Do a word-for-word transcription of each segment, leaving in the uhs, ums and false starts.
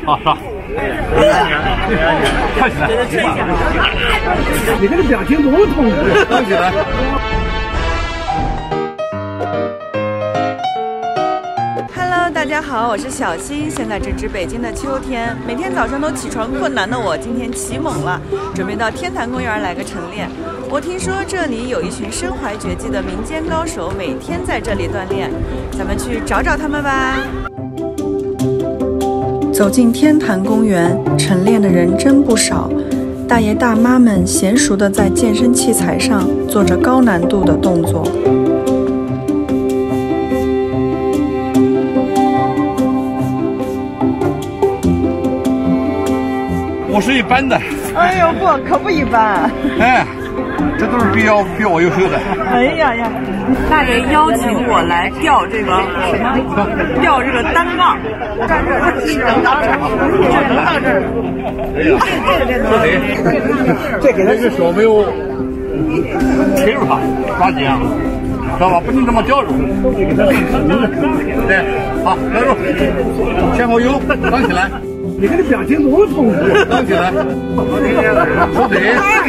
好上。看起来， 你这个表情多痛苦！ 看起来。 Hello， 大家好，我是小新，现在正值北京的秋天，每天早上都起床困难的我，今天起猛了，准备到天坛公园来个晨练。我听说这里有一群身怀绝技的民间高手，每天在这里锻炼，咱们去找找他们吧。走进天坛公园，晨练的人真不少，大爷大妈们娴熟地在健身器材上做着高难度的动作。 我是一般的。 哎呦不，可不一般。 哎，这都是比较比我优秀的。 哎呀呀！大爷邀请我来吊这个什么？吊这个单杠。站这儿，能到这儿，能到这儿。 哎呀，这这给他是手没有贴住它，抓紧啊，知道吧？不能这么吊住。对，好，抓住，前后摇，刚起来。 你这个表情多痛苦！ 刚起来，手腿，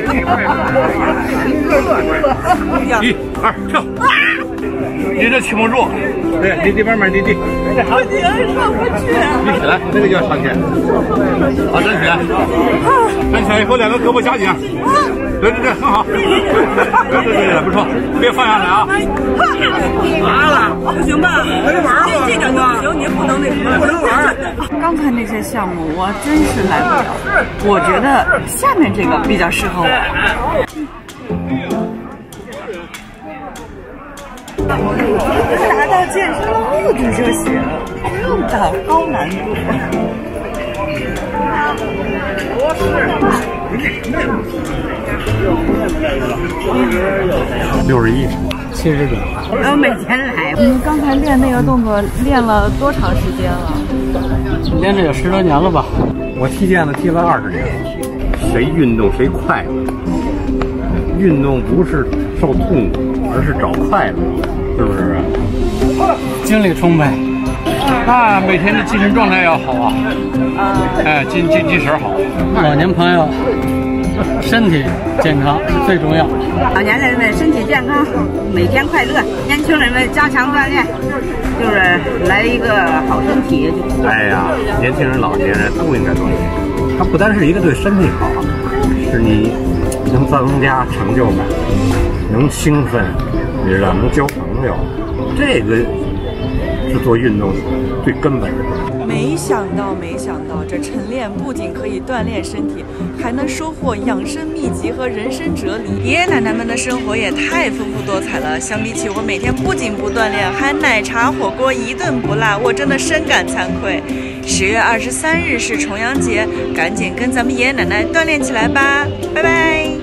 一、二，跳！你这起不住，对，你这边慢，你你， 不行，上不去。 你起来，那个叫上去。好，站起来，站起来以后两个胳膊夹紧。对对对，很好。对对对，不错，别放下来啊。 麻了， 不行吧？ 没玩儿这这点都不行，您不能那什么， 不能玩。 刚才那些项目我真是来不了，我觉得下面这个比较适合我。达到健身的目的就行，不用找高难度。 六十一， 七十九。 我每天来。你刚才练那个动作练了多长时间了？ 练这有十多年了吧？ 我踢毽子踢了二十年。谁运动谁快乐？运动不是受痛苦，而是找快乐，是不是？ 精力充沛， 那每天的精神状态要好啊，哎，精精精神好。 老年朋友身体健康是最重要的。 老年人们身体健康，每天快乐；年轻人们加强锻炼，就是来一个好身体。 哎呀，年轻人、老年人都应该锻炼。它不单是一个对身体好，是你能增加成就感，能兴奋，你知道，能交朋友，这个是做运动最根本的。 没想到，没想到，这晨练不仅可以锻炼身体，还能收获养生秘籍和人生哲理。爷爷奶奶们的生活也太丰富多彩了，相比起我每天不仅不锻炼，还奶茶火锅一顿不落，我真的深感惭愧。十月二十三日是重阳节，赶紧跟咱们爷爷奶奶锻炼起来吧，拜拜。